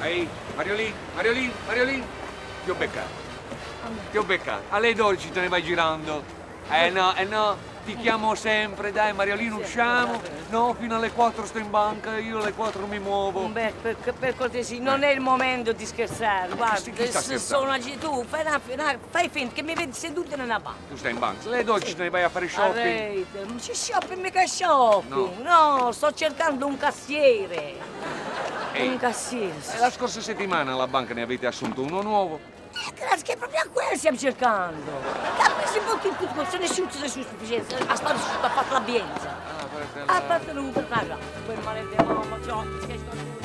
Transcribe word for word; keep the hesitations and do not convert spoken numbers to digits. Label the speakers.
Speaker 1: Ehi, Mariolì, Mariolì, Mariolì, ti ho beccato. Ti ho beccato. Alle dodici te ne vai girando. Eh no, eh no. Ti chiamo sempre, dai Mariolino, usciamo. No, fino alle quattro sto in banca, io alle quattro mi muovo.
Speaker 2: Beh, per, per cortesia, non è il momento di scherzare. Guarda,
Speaker 1: Chi sta
Speaker 2: se
Speaker 1: scherzando?
Speaker 2: sono tu, fai, una, una, fai finta che mi vedi seduta nella banca.
Speaker 1: Tu stai in banca, alle dodici te ne vai a fare shopping.
Speaker 2: Arrete, non c'è shopping, mica shopping. No. no, sto cercando un cassiere.
Speaker 1: Ehi,
Speaker 2: un cassiere.
Speaker 1: E la scorsa settimana alla banca ne avete assunto uno nuovo.
Speaker 2: Eh, grazie, che proprio a quello stiamo cercando. Ha preso un po' in tutto, se nessuno si è sufficienza. Ha fatto ha fatto l'ambienza.
Speaker 1: Ah, per
Speaker 2: Ha fatto un po' di quel maledetto, mamma, ciò,